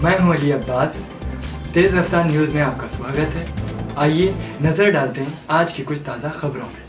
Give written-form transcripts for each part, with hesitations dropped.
मैं हूं अली अब्बास। तेज़ रफ्तार न्यूज़ में आपका स्वागत है। आइए नज़र डालते हैं आज की कुछ ताज़ा खबरों में।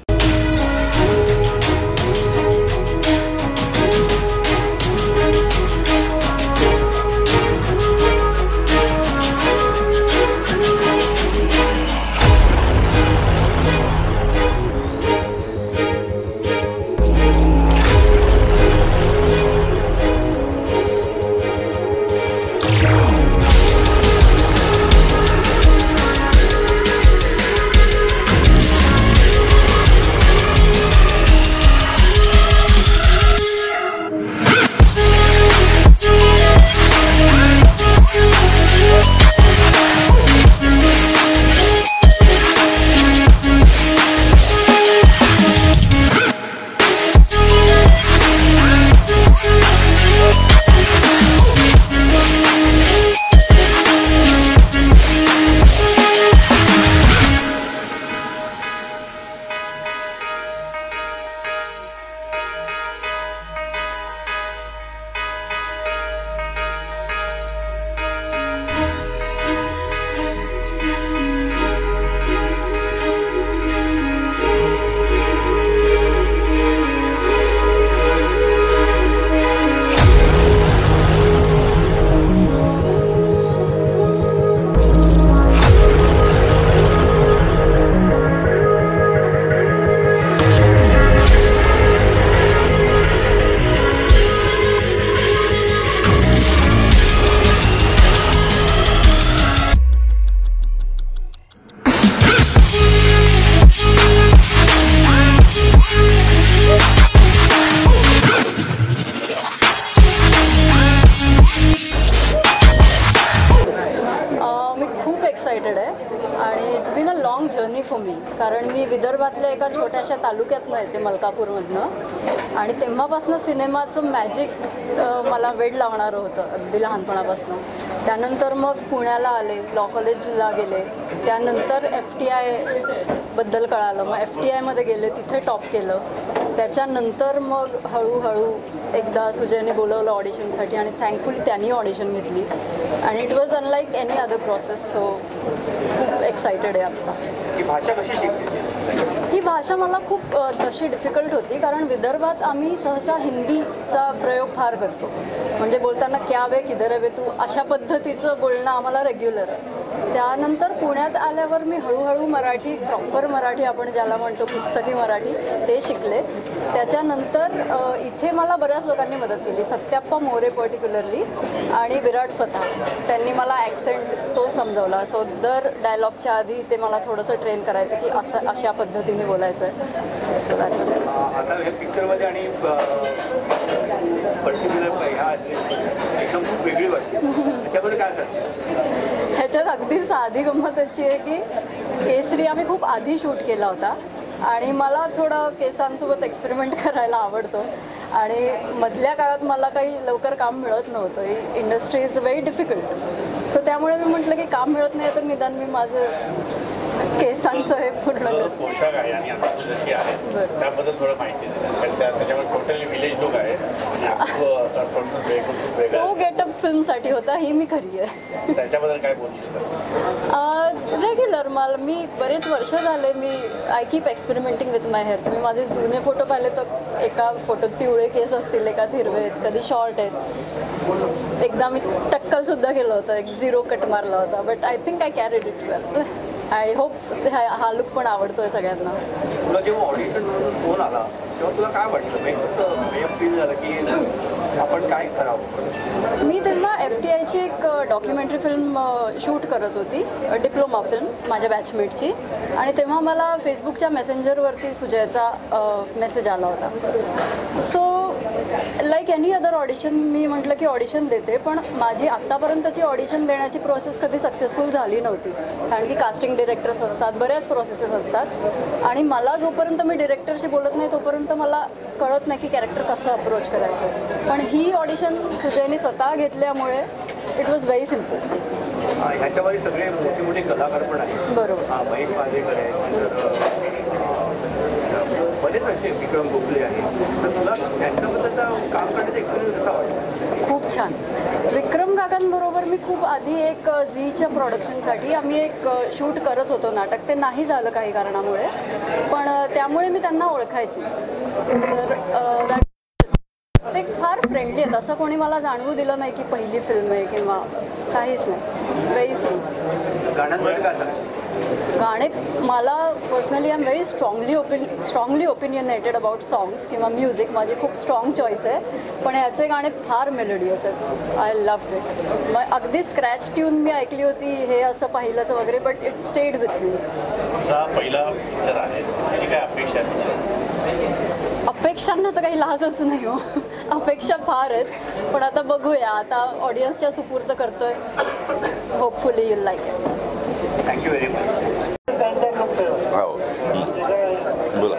एक्साइटेड आहे आणि it's been a long journey for me, कारण मी विदर्भातल्या एका छोट्याशा तालुक्यातनं येते, मलकापूरमधनं, आणि तेव्हापासून सिनेमाचं मॅजिक मला वेड लावणारं होतं अगदी लहानपणापासून. त्यानंतर मग पुण्याला आले, लॉ कॉलेजला गेले, त्यानंतर FTI बद्दल कळालं, मग FTIमध्ये गेले, तिथे टॉप केलं. त्याच्यानंतर मग हळूहळू एकदा सुजयने बोलवलं ऑडिशनसाठी आणि थँकफुली त्यांनी ऑडिशन घेतली आणि it was unlike any other process. So खूप एक्सायटेड आहे आता. ही भाषा कशी शिकली? ही भाषा मला खूप तशी डिफिकल्ट होती, कारण विदर्भात आम्ही सहसा हिंदीचा प्रयोग फार करतो, म्हणजे बोलताना क्या वे किधर है वे तू अशा पद्धतीचं बोलणं आम्हाला रेग्युलर आहे. त्यानंतर पुण्यात आल्यावर मी हळूहळू मराठी, प्रॉपर मराठी आपण ज्याला म्हणतो पुस्तकी मराठी, ते शिकले. त्याच्यानंतर इथे मला बऱ्याच लोकांनी मदत केली, सत्याप्पा मोरे पर्टिक्युलरली आणि विराट स्वतः, त्यांनी मला ॲक्सेंट तो समजवला. सो दर डायलॉगच्या आधी ते मला थोडंसं ट्रेन करायचं की असं अशा पद्धतीने बोलायचं आहे. सो दॅट वाज आता या पिक्चरमध्ये आणि पर्टिक्युलर ह्या एकदम खूप वेगळी वाटते, त्याच्याबद्दल काय सांगते? ह्याच्यात अगदी साधी गंमत अशी आहे की केसरी आम्ही खूप आधी शूट केला होता आणि मला थोडं केसांसोबत एक्सपेरिमेंट करायला आवडतो आणि मधल्या काळात मला काही लवकर काम मिळत नव्हतं. Industry is very difficult. So त्यामुळे मी म्हटलं की काम मिळत नाही तर निदान मी माझं केसांचं हे पूर्ण पोशाख आहे आणि आता जशी आहे त्याबद्दल थोडं माहिती द्या. त्याच्यामध्ये टोटली विलेज लुक आहे, तो गेटअप फिल्मसाठी होता, ही मी खरी आहे. त्याच्याबद्दल काय बोलू? रेग्युलर मी बरेच वर्ष झाले I keep experimenting with my hair. तुम्ही माझे जुने फोटो पाहिले तर एका फोटोत पिवळे केस असतील, एकात हिरवे आहेत, कधी शॉर्ट आहेत. एकदा मी टक्कलसुद्धा केलं होतं, एक 0 कट मारला होता, but I think I carried it well. I hope हा लुक पण आवडतोय सगळ्यांना. तुला जेव्हा ऑडिशन फोन आला तेव्हा तुला काय वाटलं, कसं फील झालं की आपण काय करावं? मी तेव्हा FTIची एक डॉक्युमेंटरी फिल्म शूट करत होती, डिप्लोमा फिल्म माझ्या बॅचमेटची, आणि तेव्हा मला फेसबुकच्या मेसेंजरवरती सुजयचा मेसेज आला होता. So like any other audition मी म्हटलं की ऑडिशन देते, पण माझी आत्तापर्यंतची ऑडिशन देण्याची प्रोसेस कधी सक्सेसफुल झाली नव्हती, कारण की कास्टिंग डिरेक्टर्स असतात, बऱ्याच प्रोसेसेस असतात, आणि मला जोपर्यंत मी डिरेक्टरशी बोलत नाही तोपर्यंत मला कळत नाही की कॅरेक्टर कसं अप्रोच करायचं. पण ही ऑडिशन सुजयने स्वतः घेतल्यामुळे इट वॉज व्हेरी सिम्पल. ह्याच्यामध्ये सगळे मोठे मोठे कलाकार पण आहेत. बरोबर. महेश पांडेकर आहे, बरेच असे विक्रम गोखले आहेत, तर तुला त्यांच्याबद्दलचा काम करण्याचा एक्सपिरियन्स कसा वाटतो? खूप छान. विक्रम काकांबरोबर मी खूप आधी एक झीच्या प्रोडक्शनसाठी आम्ही एक शूट करत होतो नाटक. ते नाही झालं काही कारणामुळे, पण त्यामुळे मी त्यांना ओळखायची. तर ते फार फ्रेंडली आहेत. असं कोणी मला जाणवू दिलं नाही की पहिली फिल्म आहे किंवा काहीच नाही. Very smooth. गाण्यांमध्ये काय सांगतो? गाणे मला personally I am very strongly opinionated about songs किंवा म्युझिक. माझी खूप स्ट्रॉंग चॉईस आहे, पण याचे गाणे फार मेलोडियस आहेत. I love it. मग अगदी स्क्रॅच ट्यून मी ऐकली होती हे असं पाहिलंच वगैरे, but it stayed with me. पहिला पिक्चर आहे, त्याची काय अपेक्षा आहे? अपेक्षांना तर काही लाजच नाही हो. अपेक्षा फार आहेत, पण आता बघूया. आता ऑडियन्सच्या सुपूर्द करतोय. Hopefully you like it. Thank you very much. हो बोला.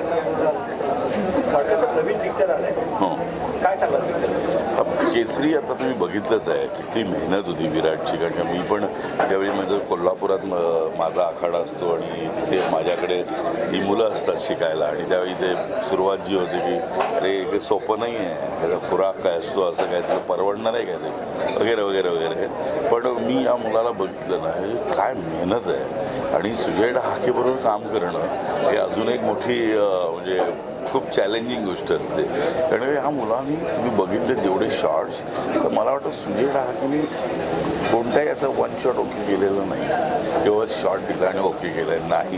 नवीन पिक्चर आलाय, हो काय सांगाल पिक्चर? केसरी आता तुम्ही बघितलंच आहे, किती मेहनत होती विराटची. कारण का मी पण ज्यावेळी माझं कोल्हापुरात माझा आखाडा असतो आणि तिथे माझ्याकडे ही मुलं असतात शिकायला, आणि त्यावेळी ते सुरुवात जी होती की अरे हे सोपं नाही आहे, त्याचा खुराक काय असतो, असं काय त्याला परवडणार आहे काय ते वगैरे वगैरे वगैरे. पण मी या मुलाला बघितलं ना, हे काय मेहनत आहे. आणि सुजय डहाकेबरोबर काम करणं हे अजून एक मोठी म्हणजे खूप चॅलेंजिंग गोष्ट असते. कारण ह्या मुलांनी तुम्ही बघितले जेवढे शॉर्ट्स, तर मला वाटतं सुजय डहाकेने कोणताही असं वन शॉट ओके केलेलं नाही किंवा शॉर्ट दिला आणि ओके केलं नाही.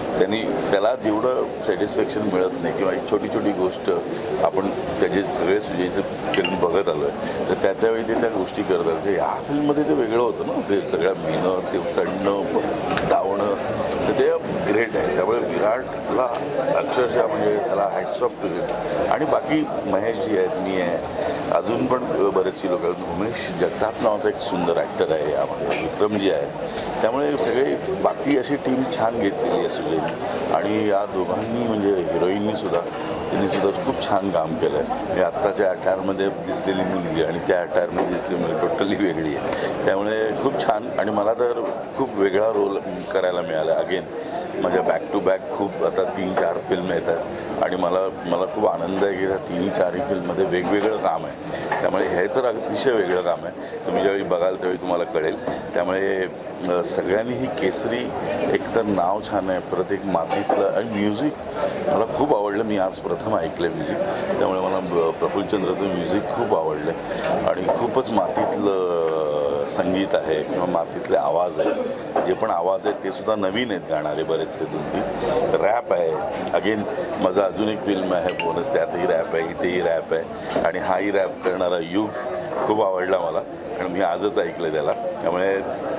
त्याला जेवढं सॅटिस्फॅक्शन मिळत नाही किंवा एक छोटी छोटी गोष्ट आपण त्याचे सगळे सुजयचं फिल्म बघत आलो आहे, तर त्यावेळी ते त्या गोष्टी करतात. ह्या फिल्ममध्ये ते वेगळं होतं ना, ते सगळ्या मेहनत, ते चढणं धावणं, तर ते ग्रेट आहे. त्यामुळे विराटला अक्षरशः म्हणजे त्याला हॅट्स ऑफ टू हिम. आणि बाकी महेश जी आहेत, मी आहे, अजून पण बरेचशी लोक. उमेश जगताप नावाचा एक सुंदर ॲक्टर आहे यामध्ये, विक्रम जी आहे. त्यामुळे सगळे बाकी अशी टीम छान घेतलेली आहे सुजयनी. आणि या दोघांनी म्हणजे हिरोईननीसुद्धा तिनेसुद्धा खूप छान काम केलं आहे. म्हणजे आत्ताच्या अटायरमध्ये दिसलेली मुलगी आणि त्या अटायरमध्ये दिसलेली मुलगी टोटली वेगळी आहे. त्यामुळे खूप छान. आणि मला तर खूप वेगळा रोल करायला मिळाला. अगेन माझ्या बॅक टू बॅक खूप आता 3-4 फिल्म येतात आणि मला खूप आनंद आहे की ह्या 3-4 फिल्ममध्ये वेगवेगळं काम आहे. त्यामुळे हे तर अतिशय वेगळं काम आहे. तुम्ही ज्यावेळी बघाल त्यावेळी तुम्हाला कळेल. त्यामुळे सगळ्यांनी ही केसरी एकतर नाव छान आहे, परत एक मातीतलं आणि म्युझिक मला खूप आवडलं. मी आज प्रथम ऐकलं म्युझिक, त्यामुळे मला प्रफुल्लचंद्रचं म्युझिक खूप आवडलं. आणि खूपच मातीतलं संगीत आहे किंवा मातीतले आवाज आहेत. जे पण आवाज आहेत ते सुद्धा नवीन आहेत गाणारे बरेचसे 2-3. रॅप आहे. अगेन माझं अजून एक फिल्म आहे बोनस, त्यातही रॅप आहे, इथेही रॅप आहे. आणि हाही रॅप करणारा युग खूप आवडला मला, कारण मी आजच ऐकलं त्याला. त्यामुळे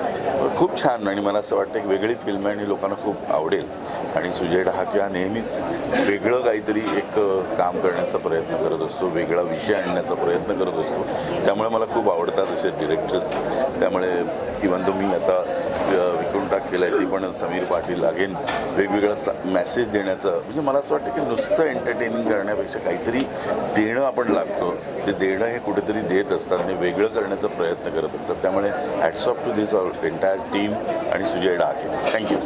खूप छान. आणि मला असं वाटतं की वेगळी फिल्म आहे आणि लोकांना खूप आवडेल. आणि सुजय डहाके हा नेहमीच वेगळं काहीतरी एक काम करण्याचा प्रयत्न करत असतो, वेगळा विषय आणण्याचा प्रयत्न करत असतो. त्यामुळे मला खूप आवडतात असे डिरेक्टर्स. त्यामुळे इव्हन तो मी आता विकून टाक केलं आहे ती पण समीर पाटील. अगेन वेगवेगळा मॅसेज देण्याचं, म्हणजे मला असं वाटतं की नुसतं एंटरटेनिंग करण्यापेक्षा काहीतरी देणं आपण लागतो. ते देणं हे कुठेतरी देत असतात आणि वेगळं करण्याचा प्रयत्न करत असतात. त्यामुळे hats off to this entire team आणि सुजय डहाके. थँक्यू.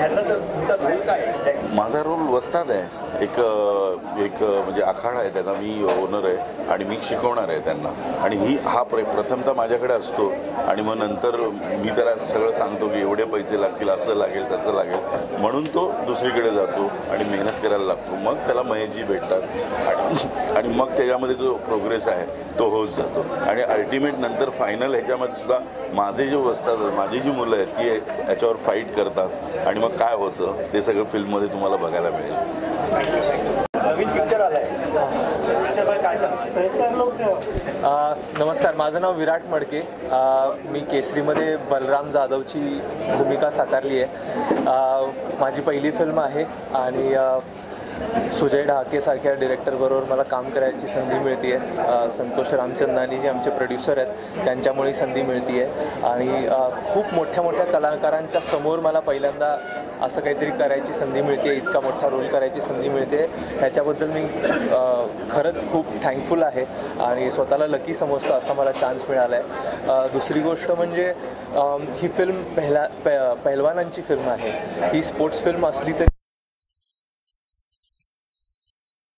माझा रोल वस्ताद आहे. एक म्हणजे आखाडा आहे त्याचा, मी ओनर आहे आणि मी शिकवणार आहे त्यांना. आणि हा प्रथमतः माझ्याकडे असतो आणि मग नंतर मी त्याला सगळं सांगतो की एवढे पैसे लागतील, असं लागेल, तसं लागेल, म्हणून तो दुसरीकडे जातो आणि मेहनत करायला लागतो. मग त्याला महेशजी भेटतात आणि मग त्याच्यामध्ये जो प्रोग्रेस आहे तो होत जातो. आणि अल्टिमेट नंतर फायनल ह्याच्यामध्ये सुद्धा माझे जे वस्ताद, माझी जी मुलं आहेत ती याच्यावर फाईट करतात आणि मग काय होतं ते सगळं फिल्ममध्ये तुम्हाला बघायला मिळेल. नवीन पिक्चर आलाय, काय सांगता? नमस्कार, माझं नाव विराट मडके. मी केसरीमध्ये बलराम जाधवची भूमिका साकारली आहे. माझी पहिली फिल्म आहे आणि सुजय डहाकेसारख्या डिरेक्टरबरोबर मला काम करायची संधी मिळते आहे. संतोष रामचंदानी जे आमचे प्रोड्युसर आहेत त्यांच्यामुळे संधी मिळते आहे. आणि खूप मोठ्या मोठ्या कलाकारांच्या समोर मला पहिल्यांदा असं काहीतरी करायची संधी मिळते, इतका मोठा रोल करायची संधी मिळते. ह्याच्याबद्दल मी खरंच खूप थँकफुल आहे आणि स्वतःला लकी समजतो असा मला चान्स मिळाला आहे. दुसरी गोष्ट म्हणजे ही फिल्म पहिलवानांची फिल्म आहे. ही स्पोर्ट्स फिल्म असली तरी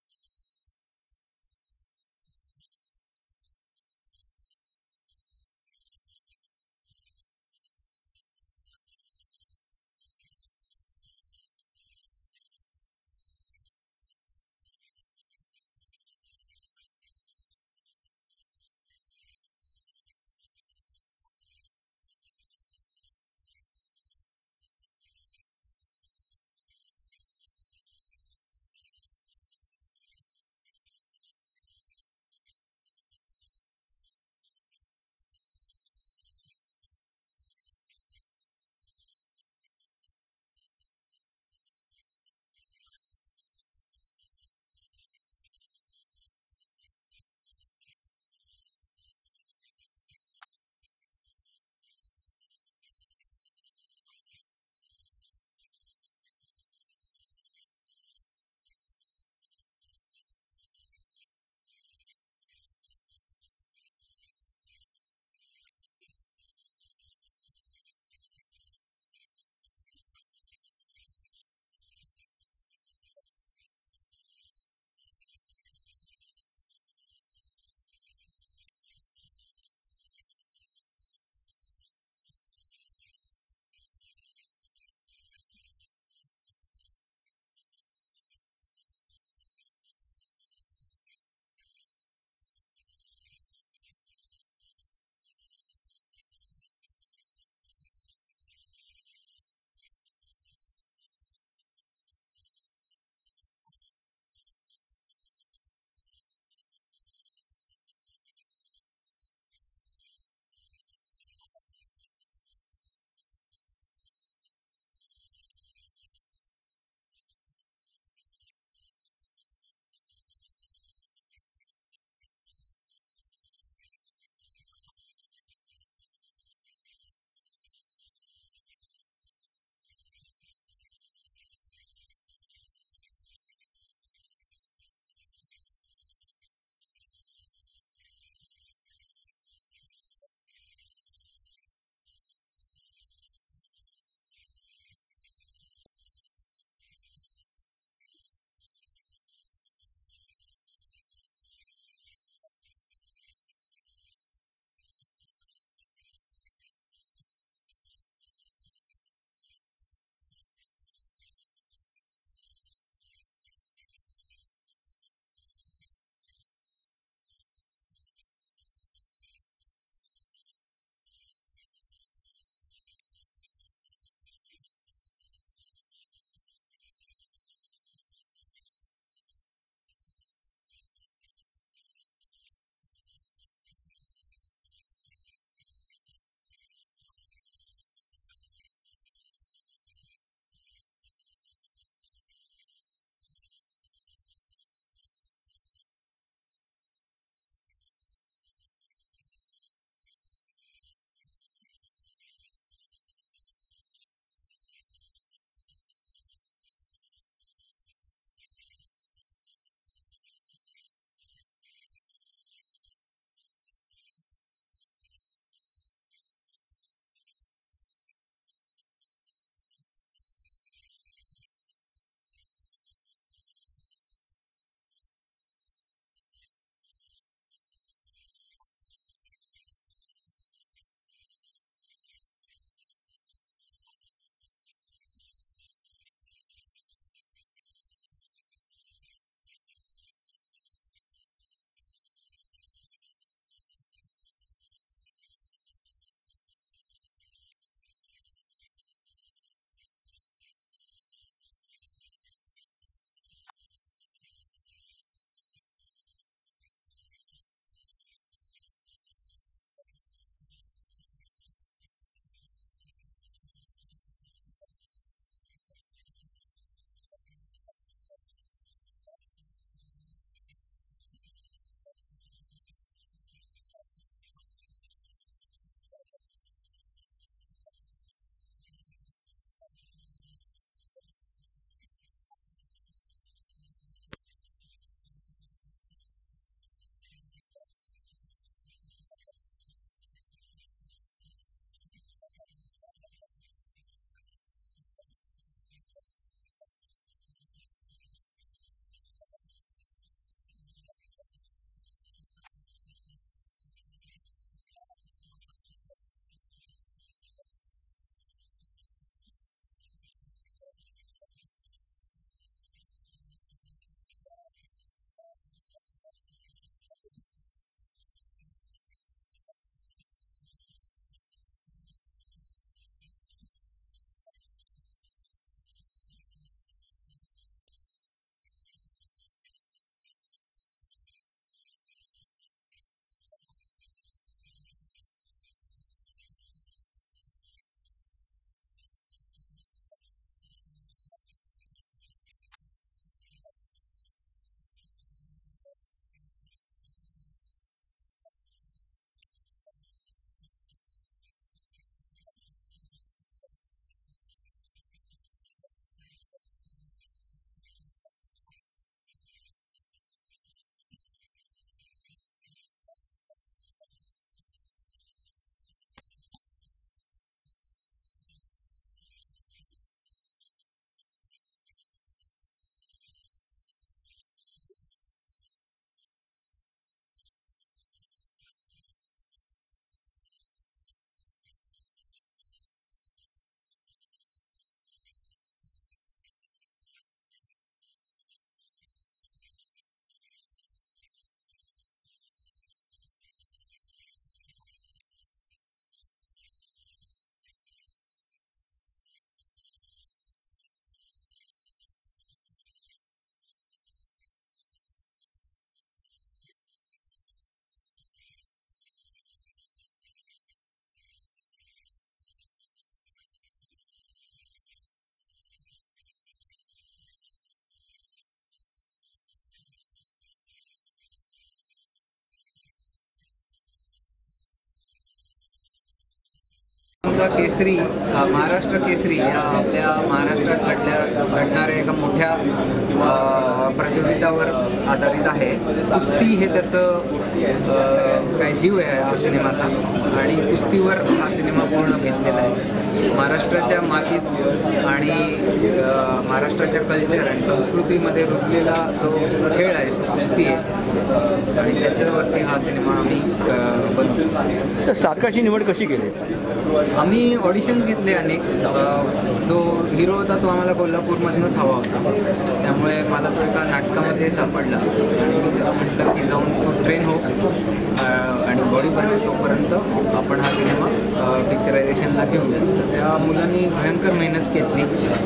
आमचा केसरी महाराष्ट्र केसरी या आपल्या महाराष्ट्रात घडणाऱ्या एका मोठ्या प्रतियोगितावर आधारित आहे. कुस्ती हे त्याचं काय जीव आहे हा सिनेमाचा, आणि कुस्तीवर हा सिनेमा पूर्ण घेतलेला आहे. महाराष्ट्राच्या मातीत आणि महाराष्ट्राच्या कल्चर आणि संस्कृतीमध्ये रुजलेला जो खेळ आहे कुस्ती आहे, आणि त्याच्यावरती हा सिनेमा आम्ही बनवतो. स्टारकास्टची निवड कशी केली? आम्ही ऑडिशन्स घेतले अनेक. जो हिरो होता तो आम्हाला कोल्हापूरमधूनच हवा होता, त्यामुळे मला तो एका नाटकामध्ये सापडला आणि मी त्याला म्हटलं की जाऊन तो ट्रेन हो आणि बॉडी बनवेल, तोपर्यंत आपण हा सिनेमा पिक्चरायझेशनला घेऊया. त्या मुलांनी भयंकर मेहनत घेतली.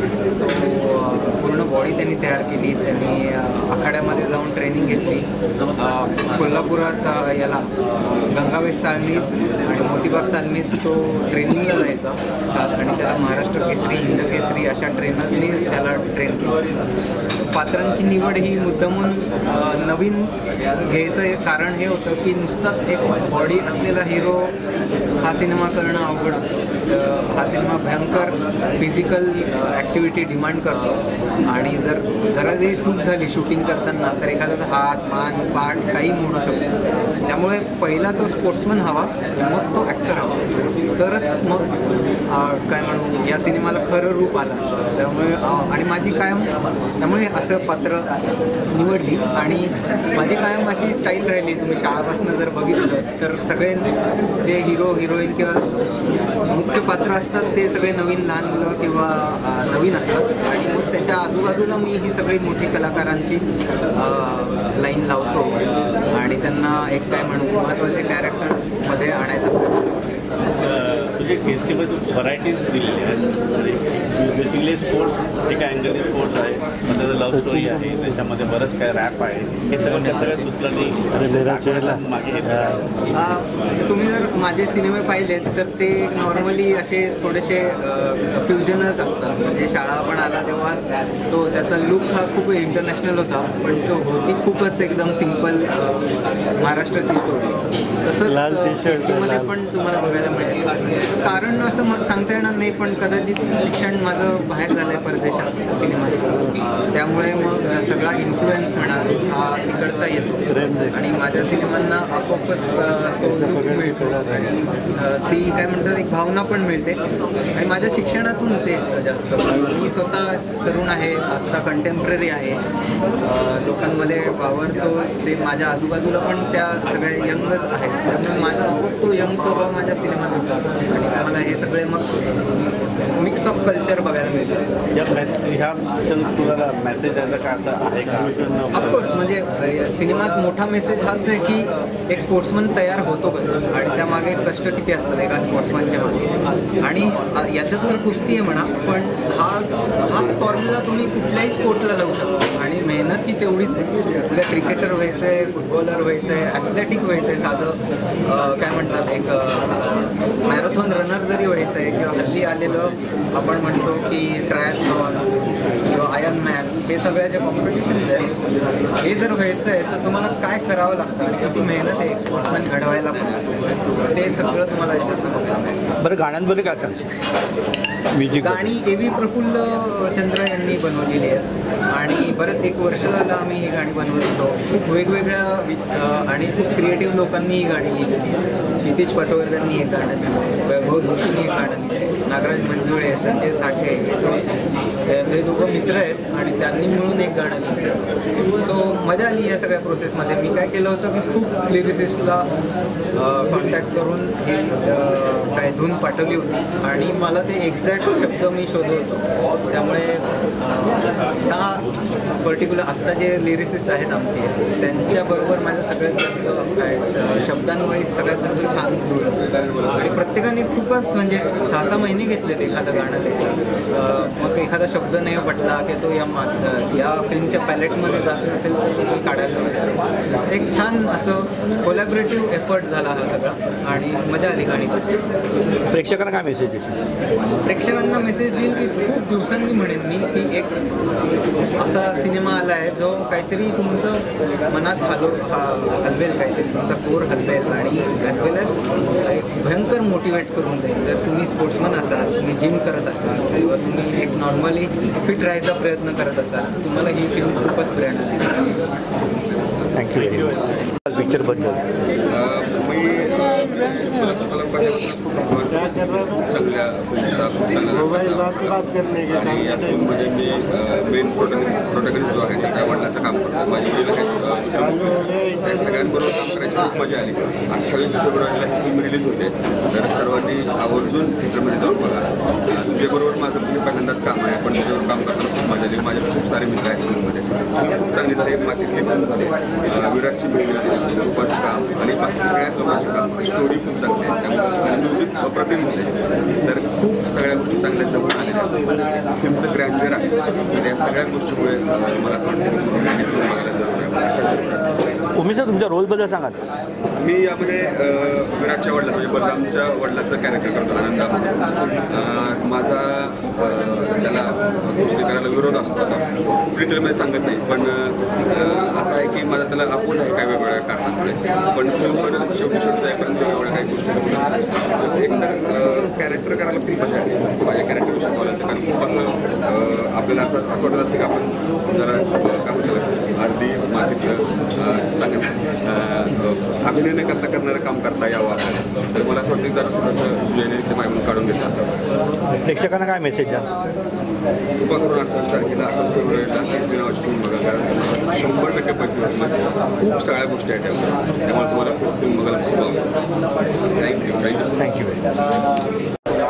पूर्ण बॉडी त्यांनी तयार केली. त्यांनी आखाड्यामध्ये जाऊन ट्रेनिंग घेतली. कोल्हापुरात याला गंगावेश तालमीत आणि मोतीबाग तालमीत तो ट्रेनिंगला जायचा खास, आणि त्याला महाराष्ट्र केसरी, हिंद केसरी अशा ट्रेनर्सनी त्याला ट्रेन केलं. पात्रांची निवड ही मुद्दामून नवीन घ्यायचं कारण हे होतं की नुसताच एक बॉडी असलेला हिरो हा सिनेमा करणं अवघड होतं. हा सिनेमा भयंकर फिजिकल ॲक्टिव्हिटी डिमांड करतो, आणि जरा जरी चूक झाली शूटिंग करताना तर एखाद्याचा हात, मान, पाठ काही मोडू शकतो. त्यामुळे पहिला तो स्पोर्ट्समन हवा, मग तो ॲक्टर हवा, तरच मग काय म्हणू या सिनेमाला खरं रूप आलं असतं. त्यामुळे आणि माझी कायम त्यामुळे असं पात्र निवडली, आणि माझी कायम अशी स्टाईल राहिली. तुम्ही शाळापासून जर बघितलं तर सगळे जे हिरो हिरोईन किंवा मुख्य पात्र असतात ते सगळे नवीन लहान मुलं किंवा नवीन असतात, आणि मग त्याच्या आजूबाजूला मी ही सगळी मोठी कलाकारांची लाईन लावतो आणि त्यांना एक काय म्हणू महत्त्वाचे कॅरेक्टर्समध्ये आणायचा प्रयत्न करतो. तुझे केसरीमध्ये व्हरायटीज दिलेली आहेत. बेसिकली स्पोर्ट्स एक अँगल स्पोर्ट्स आहे, त्याचं लव्ह स्टोरी आहे, त्याच्यामध्ये बरंच काय रॅप आहे. हे सगळं सुचलं नाही मागे. तुम्ही जर माझे सिनेमे पाहिलेत तर ते नॉर्मली असे थोडेसे फ्युजनच असतात. म्हणजे शाळा पण आला तेव्हा तो त्याचा लुक हा खूप इंटरनॅशनल होता, पण तो होती खूपच एकदम सिम्पल महाराष्ट्राची स्टोरी. तसंच केसरीमध्ये पण तुम्हाला बघायला मिळेल. कारण असं सांगता येणार नाही, पण कदाचित शिक्षण माझं बाहेर झालं आहे परदेशात सिनेमाचं, त्यामुळे मग सगळा इन्फ्लुएन्स म्हणा हा तिकडचा येतो, आणि माझ्या सिनेमांना आपोआपच तो लुक मिळतो, आणि ती काय म्हणतात एक भावना पण मिळते, आणि माझ्या शिक्षणातून ते जास्त. मी स्वतः तरुण आहे, आत्ता कंटेम्पररी आहे, लोकांमध्ये वावरतो, ते माझ्या आजूबाजूला पण त्या सगळ्या यंगच आहेत, त्यामुळे माझा आपोआप तो यंग स्वभाव माझ्या सिनेमात होता, आणि मला हे सगळे मग मिक्स ऑफ कल्चर बघायला मिळतं. ह्या तुला मेसेज द्यायचा का असं आहे का? ऑफकोर्स, म्हणजे सिनेमात मोठा मेसेज हाच आहे की एक स्पोर्ट्समन तयार होतो कसं, आणि त्यामागे कष्ट किती असतात एका स्पोर्ट्समनच्या मागे. आणि याच्यात तर कुस्ती आहे म्हणा, पण हाच फॉर्म्युला तुम्ही कुठल्याही स्पोर्टला लावू शकता, आणि मेहनत ही तेवढीच आहे. तुला क्रिकेटर व्हायचं आहे, फुटबॉलर व्हायचं आहे, ॲथलेटिक व्हायचं आहे, साधं काय म्हणतात एक मॅरेथॉन रनर जरी व्हायचं आहे, किंवा हल्ली आलेलं आपण म्हणतो की ट्रायथलॉन किंवा आयर्न मॅन, हे सगळ्या जे कॉम्पिटिशन्स आहेत हे जर व्हायचं आहे तर तुम्हाला काय करावं लागतं आणि किती मेहनत आहे एक स्पोर्ट्समॅन घडवायला पण, ते सगळं तुम्हाला याच्यातनं बघायला मिळेल. बरं, गाण्यांबद्दल काय सांगशील? म्युझिक गाणी ए.व्ही. प्रफुल्ल चंद्र यांनी बनवलेली आहेत, आणि बरंच एक वर्ष झालं आम्ही ही गाणी बनवत होतो. खूप वेगवेगळ्या आणि खूप क्रिएटिव्ह लोकांनी ही गाणी लिहिलेली आहे. क्षितिज पटवर्धननी एक गाणं लिहिलं, वैभव जोशींनी एक गाणं लिहिलं, नागराज मंजुळे, संजय साठे, हे दोघं मित्र आहेत आणि त्यांनी मिळून एक गाणं लिहिलं. सो मजा आली या सगळ्या प्रोसेसमध्ये. मी काय केलं होतं की खूप लिरिसिस्टला कॉन्टॅक्ट करून ही काय धून पाठवली होती, आणि मला ते एक्झॅक्ट शब्द मी शोधत होतो. त्यामुळे ह्या पर्टिक्युलर आत्ता जे लिरिसिस्ट आहेत आमचे, त्यांच्याबरोबर माझं सगळ्यात जास्त काय शब्दांवाईज सगळ्यात जास्त छान जुळलं, आणि प्रत्येकाने खूपच म्हणजे 6-6 महिने घेतले ते एखादं गाणं लिहायला. मग एखादा शब्द नाही पटला की तो या फिल्मच्या पॅलेटमध्ये जात नसेल तर तो मी काढायला मिळायचं. एक छान असं कोलॅबरेटिव्ह एफर्ट झाला हा सगळा, आणि मजा आली गाणी. प्रेक्षकांना काय मेसेज असेल? प्रेक्षकांना मेसेज देईल की खूप दिवसांनी म्हणेन मी की एक असा सिनेमा आला आहे जो काहीतरी तुमचं मनात हलवेल, काहीतरी तुमचा कोर हलवेल, आणि ॲज वेल ॲज भयंकर मोटिवेट करून जाईल. जर तुम्ही स्पोर्ट्समन असाल, तुम्ही जिम करत असाल किंवा तुम्ही एक नॉर्मली फिट राहायचा प्रयत्न करत असाल, तुम्हाला ही फिल्म खूपच प्रेरणा देईल. Thank you very much. पिक्चरबद्दल चांगल्या आणि या फिल्ममध्ये मी मेन प्रोटॅगनिस्ट जो आहे त्याच्या वडिलाचं काम करतो. माझी मुलीला त्या सगळ्यांबरोबर काम करायची खूप मजा आली. 28 फेब्रुवारीला ही फिल्म रिलीज होते, तर सर्वांनी आवर्जून थिएटरमध्ये जाऊन बघा. तुझ्याबरोबर माझं पहिल्यांदाच काम आहे, पण तुझ्यावर काम करताना खूप मजा आली. माझे खूप सारे मित्र आहेत फिल्ममध्ये, खूप चांगली झाली. मातीतली फिल्म, विराटची भूमिका, रूपाचं काम आणि बाकी सगळ्यात लोकांचं काम, स्टोरी खूप चांगली आहे, त्यामुळे म्युझिक अप्रतिम होते. तर खूप सगळ्या गोष्टी चांगल्या जवळ आलेल्या. फिल्मचं ग्रँडर आहे, तर या सगळ्या गोष्टीमुळे मला असं वाटतं की सगळ्यांनी फिल्म बघायला जरूर आहे. उमेश सर, तुमच्या रोलबद्दल सांगा. मी यामध्ये विराटच्या वडिलाचं म्हणजे बलरामच्या वडिलाचं कॅरेक्टर करतो आनंदा. माझा त्याला गोष्टी करायला विरोध असतो, डिटेलमध्ये सांगत नाही, पण असं आहे की माझा त्याला अपोज आहे काही वेगवेगळ्या कारणामुळे. पण फिल्ममध्ये शेवटी जाईपर्यंत वेगवेगळ्या काही गोष्टी एकतर कॅरेक्टर करायला खूप मजा आहे माझ्या कॅरेक्टरविषयी बोलायचं. कारण खूप असं आपल्याला असं वाटत असतं की आपण जरा काय म्हणतो अर्धी मातीतलं चांगलं अभिनय करता करणारं काम करता यावं आपल्याला. तर मला असं वाटतं की जरा थोडंसं सुजयने ते मागून काढून घेतलं असं. प्रेक्षकांना काय मेसेज द्या? कृपा करून 28 तारखेला 28 फेब्रुवारीला केसरी नावाची फिल्म बघा, कारण 100% पैसे वाचले. खूप सगळ्या गोष्टी आहेत त्यामुळे तुम्हाला खूप फिल्म बघायला खूप आवडेल. Thank you very much.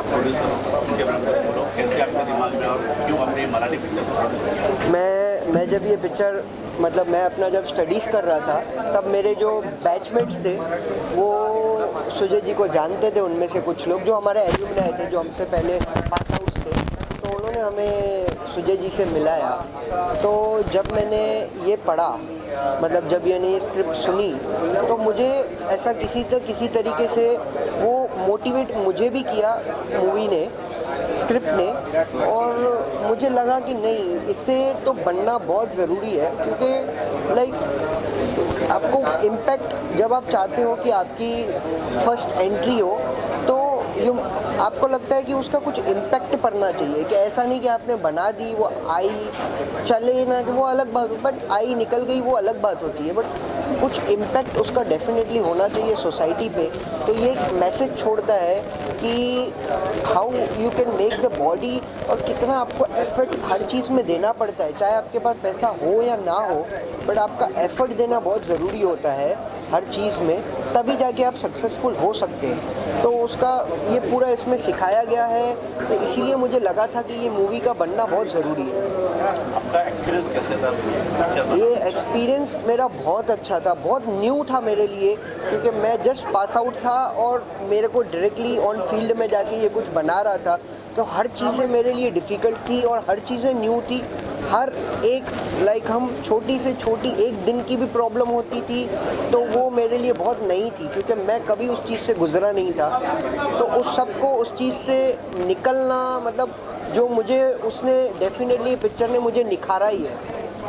मैं जब ये पिक्चर मतलब मैं अपना जब स्टडीज़ कर रहा था तब मेरे जो बैचमेट्स थे वो सुजय जी को जानते थे. उनमें से कुछ लोग जो हमारे एल्यूमनाई थे, जो हमसे पहले पास आउट्स थे, तो उन्होंने हमें सुजय जी से मिलाया. तो जब मैंने ये पढ़ा, मतलब जब ये स्क्रिप्ट सुनी, तो मुझे ऐसा किसी तरीके से वो मोटिवेट मुझे भी किया मूवी ने, स्क्रिप्ट ने. और मुझे लगा कि नहीं, इससे तो बनना बहुत ज़रूरी है, क्योंकि लाइक आपको इम्पैक्ट जब आप चाहते हो कि आपकी फर्स्ट एंट्री हो, तो आपको लगता है कि उसका कुछ इम्पैक्ट पड़ना चाहिए. कि ऐसा नहीं कि आपने बना दी, वो आई चले ना, वो अलग बात, बट आई निकल गई वो अलग बात होती है, बट कुछ इम्पैक्ट उसका डेफिनेटली होना चाहिए सोसाइटी पे. तो ये एक मैसेज छोड़ता है कि how you can make the body, और कितना आपको एफर्ट हर चीज़ में देना पड़ता है. चाहे आपके पास पैसा हो या ना हो, बट आपका एफर्ट देना बहुत ज़रूरी होता है हर चीज़ में, तभी जाके आप सक्सेसफुल हो सकते हैं. तो उसका ये पूरा इसमें सिखाया गया है. तो इसीलिए मुझे लगा था कि ये मूवी का बनना बहुत ज़रूरी है. आपका एक्सपीरियंस कैसे था? ये एक्सपीरियंस मेरा बहुत अच्छा था, बहुत न्यू था मेरे लिए, क्योंकि मैं जस्ट पास आउट था और मेरे को डायरेक्टली ऑन फील्ड में जाके ये कुछ बना रहा था. तो हर चीज़ें मेरे लिए डिफ़िकल्ट थी और हर चीज़ें न्यू थी. हर एक लाइक हम छोटी से छोटी एक दिन की भी प्रॉब्लम होती थी तो वो मेरे लिए बहुत नई थी, क्योंकि मैं कभी उस चीज़ से गुज़रा नहीं था. तो उस सबको उस चीज़ से निकलना, मतलब जो मुझे उसने डेफिनेटली पिक्चर ने मुझे निखारा ही है.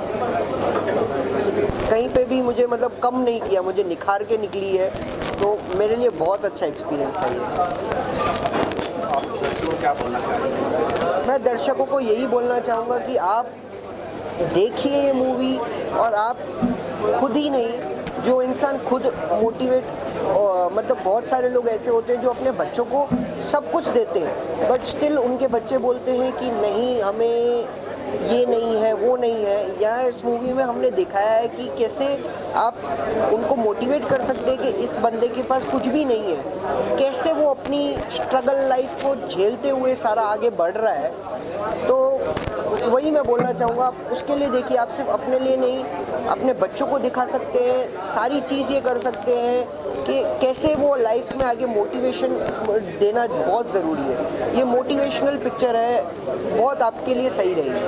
कहीं पे भी मुझे मतलब कम नहीं किया, मुझे निखार के निकली है. तो मेरे लिए बहुत अच्छा एक्सपीरियंस था ये. क्या बोलना चाहेंगे? मैं दर्शकों को यही बोलना चाहूँगा कि आप देखिए ये मूवी, और आप खुद ही नहीं, जो इंसान खुद मोटिवेट, मतलब बहुत सारे लोग ऐसे होते हैं जो अपने बच्चों को सब कुछ देते हैं, बट स्टिल उनके बच्चे बोलते हैं कि नहीं, हमें ये नहीं है, वो नहीं है. यहाँ इस मूवी में हमने दिखाया है कि कैसे आप उनको मोटिवेट कर सकते हैं कि इस बंदे के पास कुछ भी नहीं है, कैसे वो अपनी स्ट्रगल लाइफ को झेलते हुए सारा आगे बढ़ रहा है. तो वही मैं बोलना चाहूँगा, आप उसके लिए देखिए. आप सिर्फ अपने लिए नहीं, अपने बच्चों को दिखा सकते हैं, सारी चीज़ ये कर सकते हैं कि कैसे वो लाइफ में आगे मोटिवेशन देना बहुत ज़रूरी है. ये मोटिवेशनल पिक्चर है, बहुत आपके लिए सही रहेगी.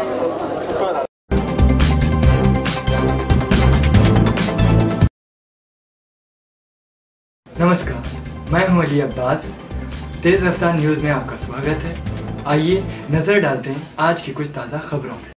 नमस्कार, मैं हूं अली अब्बास. तेज़ रफ्तार न्यूज़ में आपका स्वागत है. आइए नज़र डालते हैं आज की कुछ ताज़ा खबरों में.